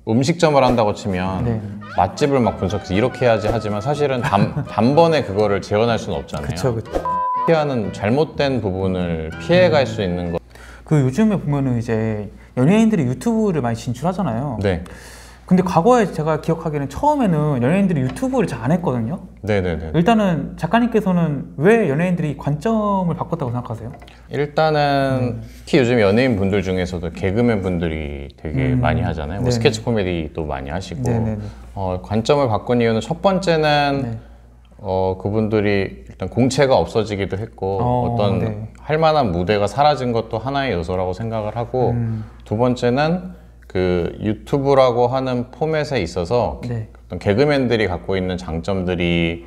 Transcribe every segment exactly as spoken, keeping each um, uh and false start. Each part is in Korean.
음식점을 한다고 치면 네. 맛집을 막 분석해서 이렇게 해야지 하지만 사실은 단, 단번에 그거를 재현할 수는 없잖아요. 그쵸, 그쵸. 피하는 잘못된 부분을 피해갈 수 있는 거. 그 요즘에 보면은 이제 연예인들이 유튜브를 많이 진출하잖아요. 네. 근데 과거에 제가 기억하기에는 처음에는 연예인들이 유튜브를 잘 안 했거든요. 네네네. 일단은 작가님께서는 왜 연예인들이 관점을 바꿨다고 생각하세요? 일단은 네. 특히 요즘 연예인 분들 중에서도 개그맨 분들이 되게 음. 많이 하잖아요. 뭐 네네. 스케치 코미디도 많이 하시고. 네네네. 어, 관점을 바꾼 이유는 첫 번째는 네. 어, 그분들이 일단 공채가 없어지기도 했고 어, 어떤 네. 할 만한 무대가 사라진 것도 하나의 요소라고 생각을 하고 음. 두 번째는 그 유튜브라고 하는 포맷에 있어서 네. 어떤 개그맨들이 갖고 있는 장점들이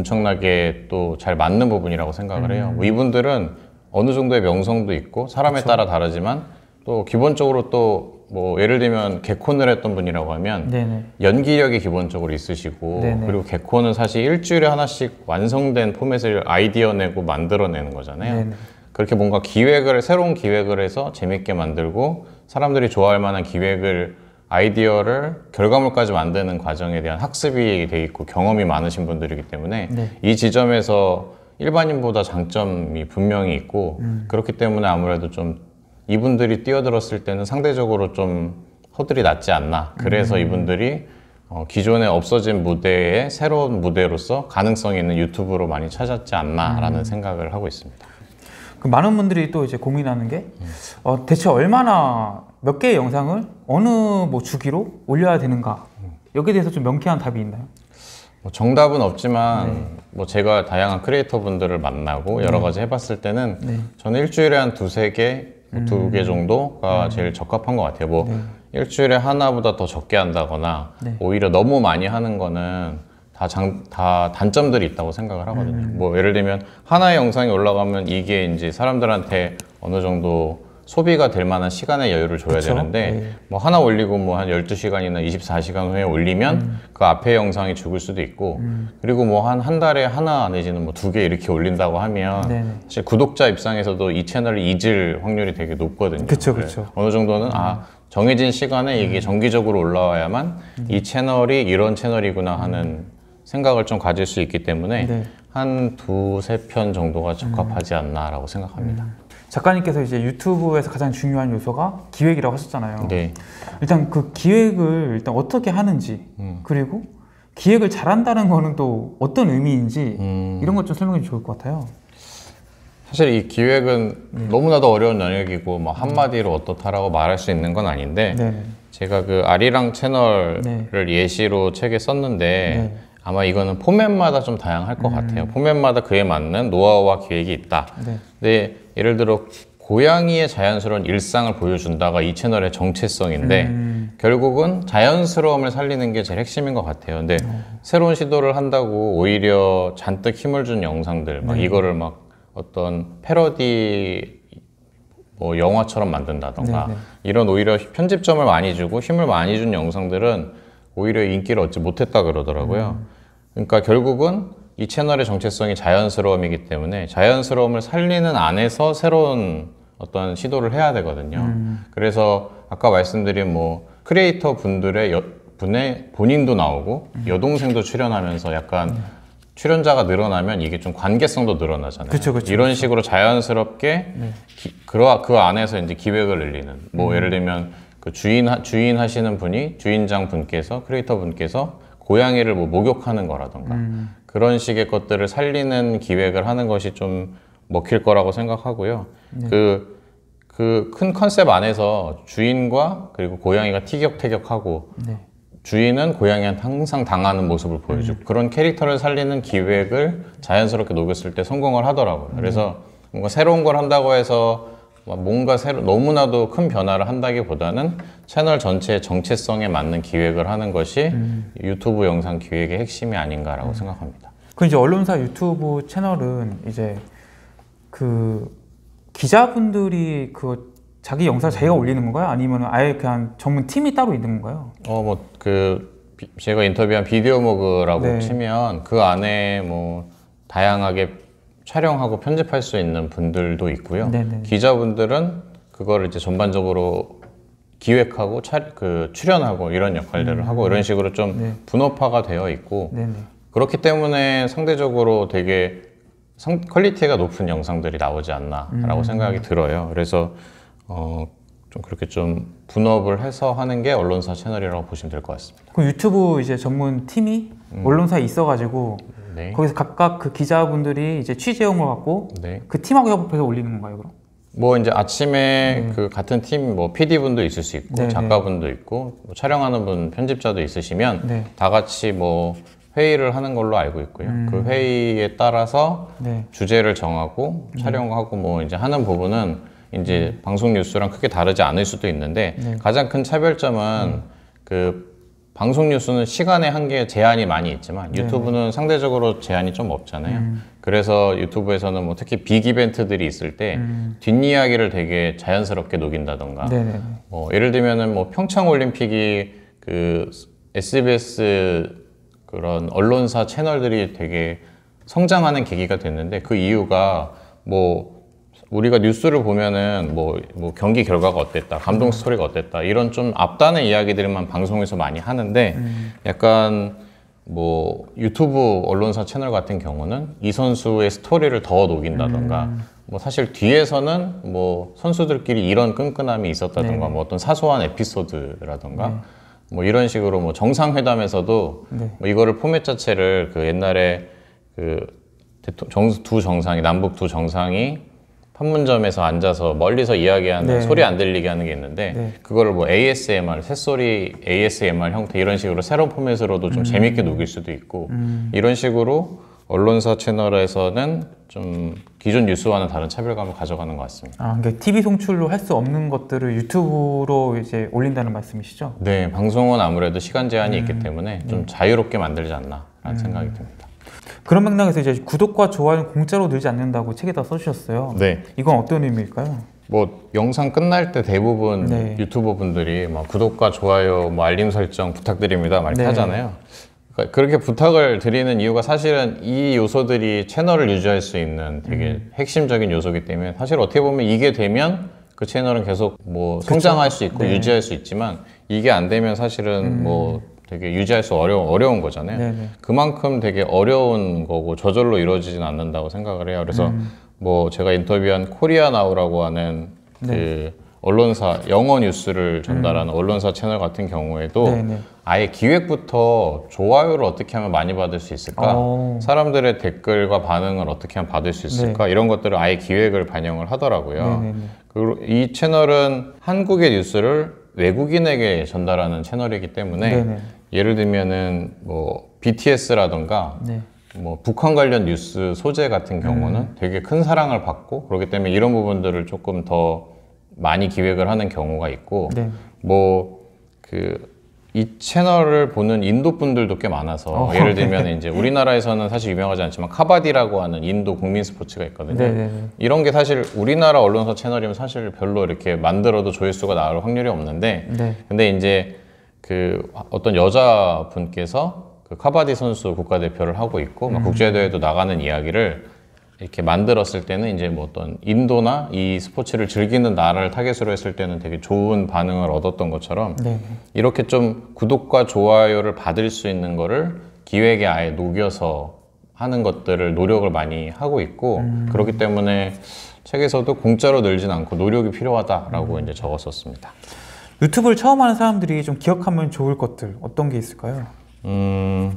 엄청나게 또 잘 맞는 부분이라고 생각을 해요. 음. 뭐 이분들은 어느 정도의 명성도 있고 사람에 그쵸. 따라 다르지만 또 기본적으로 또 뭐 예를 들면 개콘을 했던 분이라고 하면 네네. 연기력이 기본적으로 있으시고 네네. 그리고 개콘은 사실 일주일에 하나씩 완성된 포맷을 아이디어 내고 만들어내는 거잖아요. 네네. 그렇게 뭔가 기획을 새로운 기획을 해서 재밌게 만들고 사람들이 좋아할 만한 기획을 아이디어를 결과물까지 만드는 과정에 대한 학습이 돼 있고 경험이 많으신 분들이기 때문에 네. 이 지점에서 일반인보다 장점이 분명히 있고 음. 그렇기 때문에 아무래도 좀 이분들이 뛰어들었을 때는 상대적으로 좀 허들이 낮지 않나. 그래서 음. 이분들이 어, 기존에 없어진 무대에 새로운 무대로서 가능성이 있는 유튜브로 많이 찾았지 않나라는 음. 생각을 하고 있습니다. 그 많은 분들이 또 이제 고민하는 게 어, 대체 얼마나 몇 개의 영상을 어느 뭐 주기로 올려야 되는가 여기에 대해서 좀 명쾌한 답이 있나요? 뭐 정답은 없지만 네. 뭐 제가 다양한 크리에이터 분들을 만나고 여러 가지 해봤을 때는 네. 저는 일주일에 한 두세 개, 음. 두 개 정도가 제일 적합한 것 같아요. 뭐 네. 일주일에 하나보다 더 적게 한다거나 네. 오히려 너무 많이 하는 거는 다, 장, 다 단점들이 있다고 생각을 하거든요. 음. 뭐 예를 들면 하나의 영상이 올라가면 이게 이제 사람들한테 어느 정도 소비가 될 만한 시간의 여유를 줘야 그쵸? 되는데 네. 뭐 하나 올리고 뭐 한 열두 시간이나 이십사 시간 후에 올리면 음. 그 앞에 영상이 죽을 수도 있고 음. 그리고 뭐 한 한 달에 하나 내지는 뭐 두 개 이렇게 올린다고 하면 네네. 사실 구독자 입장에서도 이 채널을 잊을 확률이 되게 높거든요. 그쵸, 네. 그쵸. 어느 정도는 아 정해진 시간에 이게 정기적으로 올라와야만 이 채널이 이런 채널이구나 하는 생각을 좀 가질 수 있기 때문에 네. 한 두세 편 정도가 적합하지 않나라고 생각합니다. 작가님께서 이제 유튜브에서 가장 중요한 요소가 기획이라고 하셨잖아요. 네. 일단 그 기획을 일단 어떻게 하는지 음. 그리고 기획을 잘한다는 거는 또 어떤 의미인지 음. 이런 것 좀 설명해 주면 좋을 것 같아요. 사실 이 기획은 네. 너무나도 어려운 영역이고 뭐 한마디로 어떻다라고 말할 수 있는 건 아닌데 네. 제가 그 아리랑 채널을 네. 예시로 책에 썼는데 네. 아마 이거는 포맷마다 좀 다양할 것 음. 같아요. 포맷마다 그에 맞는 노하우와 기획이 있다. 네. 근데 예를 들어 고양이의 자연스러운 일상을 보여준다가 이 채널의 정체성인데 음. 결국은 자연스러움을 살리는 게 제일 핵심인 것 같아요. 근데 어. 새로운 시도를 한다고 오히려 잔뜩 힘을 준 영상들, 막 네. 이거를 막 어떤 패러디 뭐 영화처럼 만든다던가 네, 네. 이런 오히려 편집점을 많이 주고 힘을 많이 준 영상들은 오히려 인기를 얻지 못했다 그러더라고요. 음. 그러니까 결국은 이 채널의 정체성이 자연스러움이기 때문에 자연스러움을 살리는 안에서 새로운 어떤 시도를 해야 되거든요. 음. 그래서 아까 말씀드린 뭐 크리에이터 분들의 여, 분의 본인도 나오고 음. 여동생도 출연하면서 약간 출연자가 늘어나면 이게 좀 관계성도 늘어나잖아요. 그쵸, 그쵸, 이런 그쵸. 식으로 자연스럽게 네. 기, 그, 그 안에서 이제 기획을 늘리는 뭐 예를 들면 그 주인 하- 주인 하시는 분이 주인장 분께서 크리에이터 분께서 고양이를 뭐 목욕하는 거라던가 음. 그런 식의 것들을 살리는 기획을 하는 것이 좀 먹힐 거라고 생각하고요. 네. 그 그 큰 컨셉 안에서 주인과 그리고 고양이가 티격태격하고 네. 주인은 고양이한테 항상 당하는 모습을 보여주고 그런 캐릭터를 살리는 기획을 자연스럽게 녹였을 때 성공을 하더라고요. 그래서 뭔가 새로운 걸 한다고 해서 뭔가 새로, 너무나도 큰 변화를 한다기보다는 채널 전체의 정체성에 맞는 기획을 하는 것이 음. 유튜브 영상 기획의 핵심이 아닌가라고 생각합니다. 그 이제 언론사 유튜브 채널은 이제 그 기자분들이 그 자기 영상을 자기가 올리는 건가요? 아니면 아예 그냥 전문 팀이 따로 있는 건가요? 어, 뭐, 그, 비- 제가 인터뷰한 비디오 모그라고 네. 치면 그 안에 뭐, 다양하게 촬영하고 편집할 수 있는 분들도 있고요. 네네. 기자분들은 그거를 이제 전반적으로 기획하고 차, 그 출연하고 이런 역할들을 음. 하고 이런 식으로 좀 네. 분업화가 되어 있고 네네. 그렇기 때문에 상대적으로 되게 성, 퀄리티가 높은 영상들이 나오지 않나라고 음. 생각이 들어요. 그래서 어, 좀 그렇게 좀 분업을 해서 하는 게 언론사 채널이라고 보시면 될 것 같습니다. 그 유튜브 이제 전문 팀이 음. 언론사에 있어가지고 네. 거기서 각각 그 기자분들이 이제 취재한 걸 갖고 네. 그 팀하고 협업해서 올리는 건가요, 그럼? 뭐 이제 아침에 네. 그 같은 팀 뭐 피디분도 있을 수 있고 네, 작가분도 있고 뭐 촬영하는 분 편집자도 있으시면 네. 다 같이 뭐 회의를 하는 걸로 알고 있고요. 음. 그 회의에 따라서 네. 주제를 정하고 촬영하고 뭐 이제 하는 부분은 이제 방송 뉴스랑 크게 다르지 않을 수도 있는데 네. 가장 큰 차별점은 그 방송 뉴스는 시간의 한계 제한이 많이 있지만 유튜브는 상대적으로 제한이 좀 없잖아요. 음. 그래서 유튜브에서는 뭐 특히 빅 이벤트들이 있을 때 음. 뒷이야기를 되게 자연스럽게 녹인다던가 네네. 뭐 예를 들면은 뭐 평창 올림픽이 그 에스비에스 그런 언론사 채널들이 되게 성장하는 계기가 됐는데 그 이유가 뭐 우리가 뉴스를 보면은 뭐, 뭐 경기 결과가 어땠다, 감동 스토리가 어땠다 이런 좀 앞단의 이야기들만 방송에서 많이 하는데 음. 약간 뭐 유튜브 언론사 채널 같은 경우는 이 선수의 스토리를 더 녹인다던가 음. 뭐 사실 뒤에서는 뭐 선수들끼리 이런 끈끈함이 있었다던가 네. 뭐 어떤 사소한 에피소드라던가 네. 뭐 이런 식으로 뭐 정상회담에서도 네. 뭐 이거를 포맷 자체를 그 옛날에 그 대통- 정- 두 정상이 남북 두 정상이 판문점에서 앉아서 멀리서 이야기하는 네. 소리 안 들리게 하는 게 있는데 네. 그거를 뭐 에이에스엠알 새소리 에이에스엠알 형태 이런 식으로 새로운 포맷으로도 좀 재밌게 녹일 수도 있고 음. 이런 식으로 언론사 채널에서는 좀 기존 뉴스와는 다른 차별감을 가져가는 것 같습니다. 아, 그러니까 티비 송출로 할 수 없는 것들을 유튜브로 이제 올린다는 말씀이시죠? 네, 방송은 아무래도 시간 제한이 있기 때문에 네. 좀 자유롭게 만들지 않나라는 음. 생각이 듭니다. 그런 맥락에서 이제 구독과 좋아요는 공짜로 늘지 않는다고 책에다 써주셨어요. 네. 이건 어떤 의미일까요? 뭐 영상 끝날 때 대부분 네. 유튜버 분들이 막 구독과 좋아요, 뭐 알림 설정 부탁드립니다 막 이렇게 네. 하잖아요. 그러니까 그렇게 부탁을 드리는 이유가 사실은 이 요소들이 채널을 유지할 수 있는 되게 음. 핵심적인 요소이기 때문에 사실 어떻게 보면 이게 되면 그 채널은 계속 뭐 성장할 수 있고 네. 유지할 수 있지만 이게 안 되면 사실은 음. 뭐 되게 유지할 수 어려, 어려운 거잖아요. 네네. 그만큼 되게 어려운 거고 저절로 이루어지진 않는다고 생각을 해요. 그래서 음. 뭐 제가 인터뷰한 코리아 나우라고 하는 네. 그 언론사 영어 뉴스를 전달하는 언론사 채널 같은 경우에도 음. 네네. 아예 기획부터 좋아요를 어떻게 하면 많이 받을 수 있을까? 오. 사람들의 댓글과 반응을 어떻게 하면 받을 수 있을까? 이런 것들을 아예 기획을 반영을 하더라고요. 네네네. 그리고 이 채널은 한국의 뉴스를 외국인에게 전달하는 채널이기 때문에 네네. 예를 들면은 뭐 비티에스라던가 네. 뭐 북한 관련 뉴스 소재 같은 경우는 음. 되게 큰 사랑을 받고 그렇기 때문에 이런 부분들을 조금 더 많이 기획을 하는 경우가 있고 네. 뭐 그 이 채널을 보는 인도 분들도 꽤 많아서 어, 예를 들면 이제 우리나라에서는 사실 유명하지 않지만 카바디라고 하는 인도 국민 스포츠가 있거든요. 네네네. 이런 게 사실 우리나라 언론사 채널이면 사실 별로 이렇게 만들어도 조회수가 나올 확률이 없는데 네. 근데 이제 그 어떤 여자분께서 그 카바디 선수 국가대표를 하고 있고 막 국제대회도 나가는 이야기를 이렇게 만들었을 때는 이제 뭐 어떤 인도나 이 스포츠를 즐기는 나라를 타겟으로 했을 때는 되게 좋은 반응을 얻었던 것처럼 네. 이렇게 좀 구독과 좋아요를 받을 수 있는 거를 기획에 아예 녹여서 하는 것들을 노력을 많이 하고 있고 음. 그렇기 때문에 책에서도 공짜로 늘진 않고 노력이 필요하다라고 이제 적었었습니다. 유튜브를 처음 하는 사람들이 좀 기억하면 좋을 것들 어떤 게 있을까요? 음,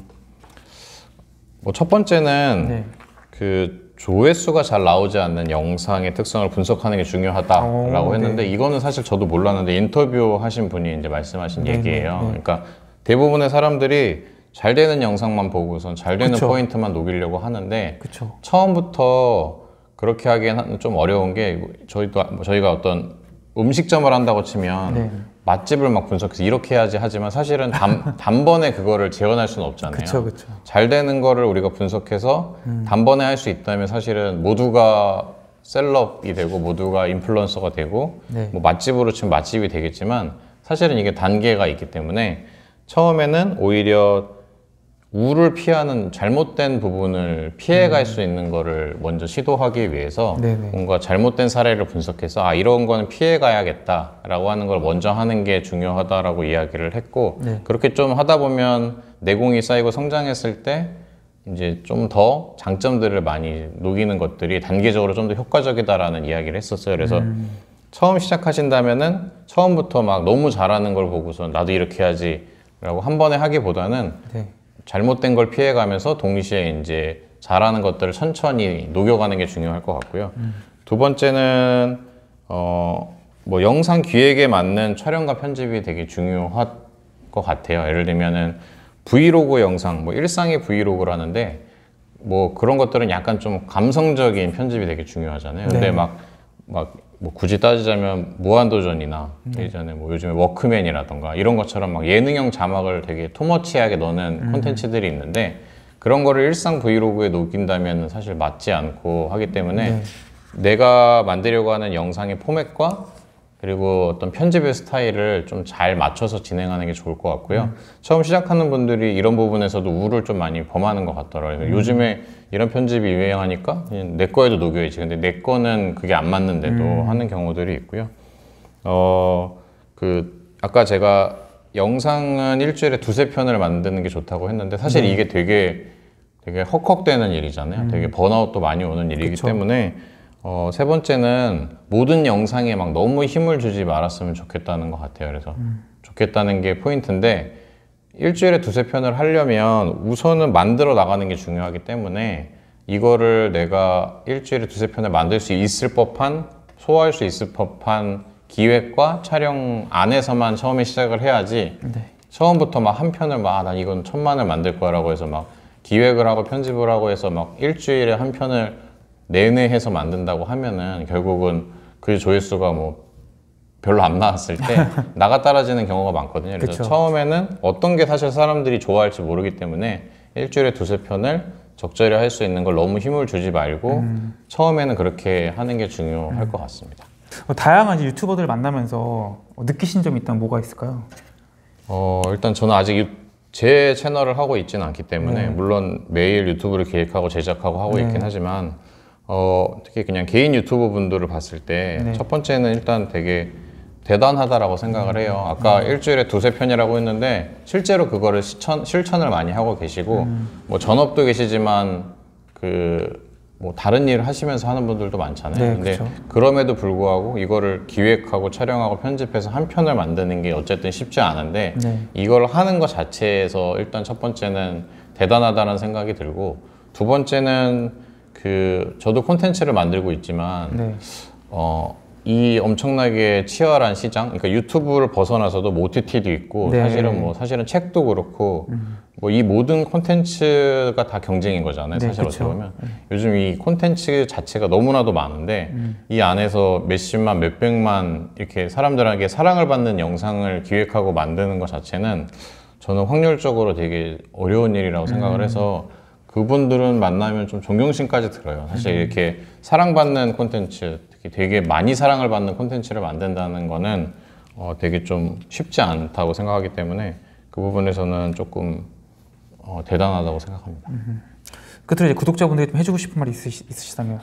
뭐 첫 번째는 네. 그 조회수가 잘 나오지 않는 영상의 특성을 분석하는 게 중요하다라고 오, 했는데 네. 이거는 사실 저도 몰랐는데 인터뷰 하신 분이 이제 말씀하신 네, 얘기예요. 네, 네. 그러니까 대부분의 사람들이 잘 되는 영상만 보고선 잘 되는 그쵸. 포인트만 녹이려고 하는데 그쵸. 처음부터 그렇게 하기엔 좀 어려운 게 저희도 저희가 어떤 음식점을 한다고 치면 네. 맛집을 막 분석해서 이렇게 해야지 하지만 사실은 단, 단번에 그거를 재현할 수는 없잖아요. 그쵸, 그쵸. 잘 되는 거를 우리가 분석해서 단번에 할 수 있다면 사실은 모두가 셀럽이 되고 모두가 인플루언서가 되고 네. 뭐 맛집으로 치면 맛집이 되겠지만 사실은 이게 단계가 있기 때문에 처음에는 오히려 우를 피하는 잘못된 부분을 피해갈 수 있는 거를 먼저 시도하기 위해서 네네. 뭔가 잘못된 사례를 분석해서 아 이런 거는 피해가야겠다라고 하는 걸 먼저 하는 게 중요하다라고 이야기를 했고 네. 그렇게 좀 하다 보면 내공이 쌓이고 성장했을 때 이제 좀 더 장점들을 많이 녹이는 것들이 단계적으로 좀 더 효과적이다라는 이야기를 했었어요. 그래서 음. 처음 시작하신다면은 처음부터 막 너무 잘하는 걸 보고서 나도 이렇게 해야지라고 한 번에 하기보다는 네. 잘못된 걸 피해가면서 동시에 이제 잘하는 것들을 천천히 녹여가는 게 중요할 것 같고요. 음. 두 번째는 어, 뭐 영상 기획에 맞는 촬영과 편집이 되게 중요할 것 같아요. 예를 들면은 브이로그 영상, 뭐 일상의 브이로그를 하는데 뭐 그런 것들은 약간 좀 감성적인 편집이 되게 중요하잖아요. 근데 네. 막 막 뭐 굳이 따지자면 무한도전이나 네. 예전에 뭐 요즘에 워크맨이라던가 이런 것처럼 막 예능형 자막을 되게 토머치하게 넣는 음. 콘텐츠들이 있는데 그런 거를 일상 브이로그에 녹인다면 사실 맞지 않고 하기 때문에 네. 내가 만들려고 하는 영상의 포맷과 그리고 어떤 편집의 스타일을 좀 잘 맞춰서 진행하는 게 좋을 것 같고요. 음. 처음 시작하는 분들이 이런 부분에서도 우를 좀 많이 범하는 것 같더라고요. 음. 요즘에 이런 편집이 유행하니까 그냥 내 거에도 녹여야지. 근데 내 거는 그게 안 맞는데도 음. 하는 경우들이 있고요. 어, 그 아까 제가 영상은 일주일에 두세 편을 만드는 게 좋다고 했는데 사실 네. 이게 되게 되게 헉헉대는 일이잖아요. 음. 되게 번아웃도 많이 오는 일이기 그쵸. 때문에 어, 세 번째는 모든 영상에 막 너무 힘을 주지 말았으면 좋겠다는 것 같아요. 그래서 음. 좋겠다는 게 포인트인데 일주일에 두세 편을 하려면 우선은 만들어 나가는 게 중요하기 때문에 이거를 내가 일주일에 두세 편을 만들 수 있을 법한 소화할 수 있을 법한 기획과 촬영 안에서만 처음에 시작을 해야지 네. 처음부터 막 한 편을 막 아, 난 이건 천만을 만들 거야 라고 해서 막 기획을 하고 편집을 하고 해서 막 일주일에 한 편을 내내 해서 만든다고 하면은 결국은 그 조회수가 뭐 별로 안 나왔을 때 나가 떨어지는 경우가 많거든요. 그래서 그쵸. 처음에는 어떤 게 사실 사람들이 좋아할지 모르기 때문에 일주일에 두세 편을 적절히 할 수 있는 걸 너무 힘을 주지 말고 음. 처음에는 그렇게 하는 게 중요할 음. 것 같습니다. 어, 다양한 유튜버들 만나면서 느끼신 점이 있다면 뭐가 있을까요? 어, 일단 저는 아직 유, 제 채널을 하고 있지는 않기 때문에 네. 물론 매일 유튜브를 기획하고 제작하고 하고 네. 있긴 하지만 어, 특히 그냥 개인 유튜버 분들을 봤을 때 첫 네. 번째는 일단 되게 대단하다라고 생각을 해요. 아까 음. 일주일에 두세 편이라고 했는데 실제로 그거를 실천, 실천을 많이 하고 계시고 음. 뭐 전업도 계시지만 그 뭐 다른 일을 하시면서 하는 분들도 많잖아요. 네, 근데 그쵸. 그럼에도 불구하고 이거를 기획하고 촬영하고 편집해서 한 편을 만드는 게 어쨌든 쉽지 않은데 네. 이걸 하는 것 자체에서 일단 첫 번째는 대단하다는 생각이 들고 두 번째는 그 저도 콘텐츠를 만들고 있지만 네. 어, 이 엄청나게 치열한 시장, 그러니까 유튜브를 벗어나서도 뭐 오티티도 있고 네. 사실은 뭐 사실은 책도 그렇고 음. 뭐 이 모든 콘텐츠가 다 경쟁인 거잖아요. 네, 사실 어떻게 보면 음. 요즘 이 콘텐츠 자체가 너무나도 많은데 음. 이 안에서 몇십만, 몇백만 이렇게 사람들에게 사랑을 받는 영상을 기획하고 만드는 것 자체는 저는 확률적으로 되게 어려운 일이라고 생각을 음. 해서. 그분들은 만나면 좀 존경심까지 들어요. 사실 음. 이렇게 사랑받는 콘텐츠, 특히 되게 많이 사랑을 받는 콘텐츠를 만든다는 거는 어, 되게 좀 쉽지 않다고 생각하기 때문에 그 부분에서는 조금 어, 대단하다고 생각합니다. 음. 끝으로 이제 구독자분들이 좀 해주고 싶은 말이 있으시, 있으시다면?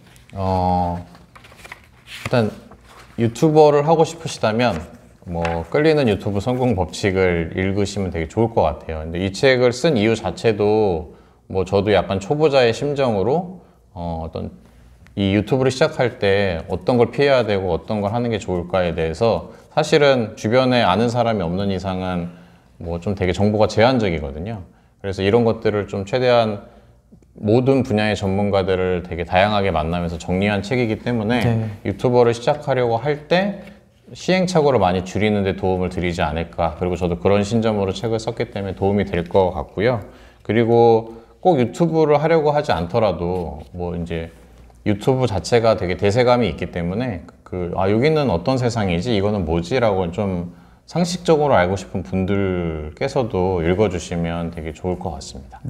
어, 일단 유튜버를 하고 싶으시다면 뭐 끌리는 유튜브 성공 법칙을 읽으시면 되게 좋을 것 같아요. 근데 이 책을 쓴 이유 자체도 뭐 저도 약간 초보자의 심정으로 어 어떤 이 유튜브를 시작할 때 어떤 걸 피해야 되고 어떤 걸 하는 게 좋을까에 대해서 사실은 주변에 아는 사람이 없는 이상은 뭐 좀 되게 정보가 제한적이거든요. 그래서 이런 것들을 좀 최대한 모든 분야의 전문가들을 되게 다양하게 만나면서 정리한 책이기 때문에 네. 유튜버를 시작하려고 할 때 시행착오를 많이 줄이는 데 도움을 드리지 않을까. 그리고 저도 그런 신점으로 책을 썼기 때문에 도움이 될 것 같고요. 그리고 꼭 유튜브를 하려고 하지 않더라도 뭐 이제 유튜브 자체가 되게 대세감이 있기 때문에 그 아 여기는 어떤 세상이지 이거는 뭐지 라고 좀 상식적으로 알고 싶은 분들께서도 읽어주시면 되게 좋을 것 같습니다.